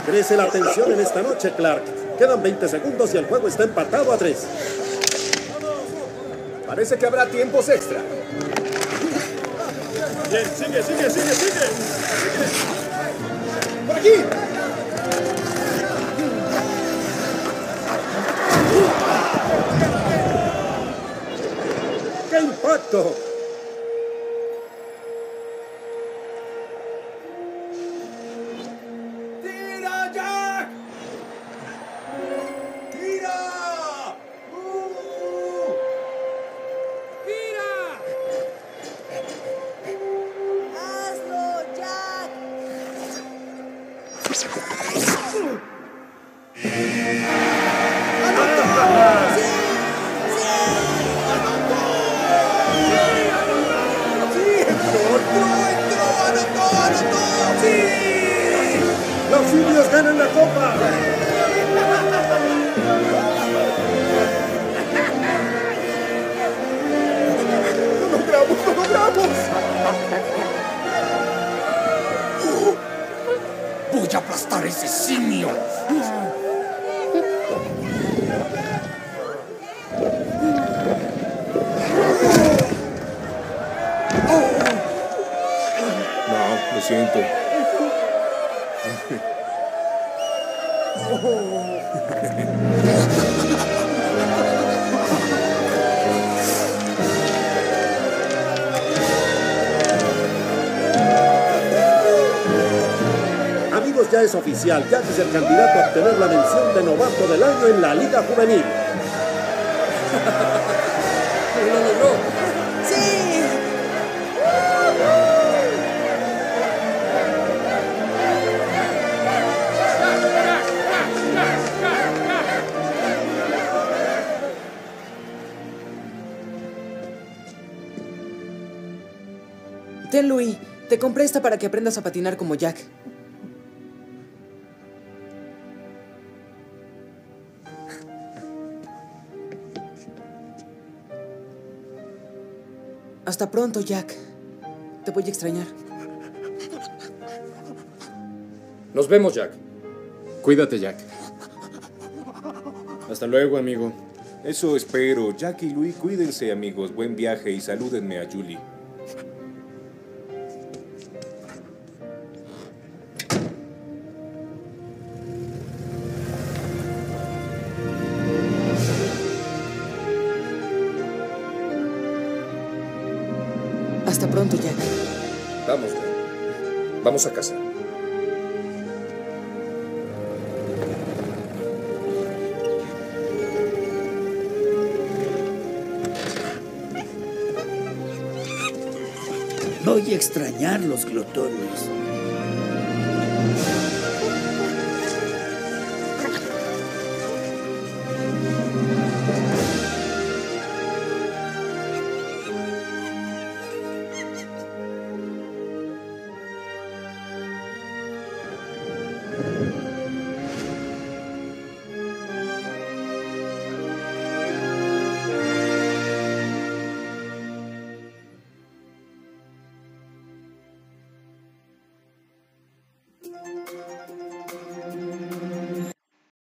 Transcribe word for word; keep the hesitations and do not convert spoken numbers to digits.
Crece la tensión en esta noche, Clark. Quedan veinte segundos y el juego está empatado a tres. Parece que habrá tiempos extra. Bien, sigue, sigue, sigue, sigue. ¡Por aquí! ¡Qué impacto! ¡Tira, Jack! ¡Tira! ¡Uh! ¡Tira! ¡Hazlo, Jack! ¡Los indios ganan la copa! ¡Lo logramos, lo logramos! ¡Voy a aplastar a ese simio! No, lo siento. Amigos, ya es oficial. Jack es el candidato a obtener la mención de novato del año en la Liga Juvenil. ¡Lo logró! ¡Sí! Ten, Louis. Te compré esta para que aprendas a patinar como Jack. Hasta pronto, Jack. Te voy a extrañar. Nos vemos, Jack. Cuídate, Jack. Hasta luego, amigo. Eso espero. Jack y Louis, cuídense, amigos. Buen viaje y salúdenme a Julie. Hasta pronto, Jack. Vamos, Ben. Vamos a casa. Voy a extrañar los glotones.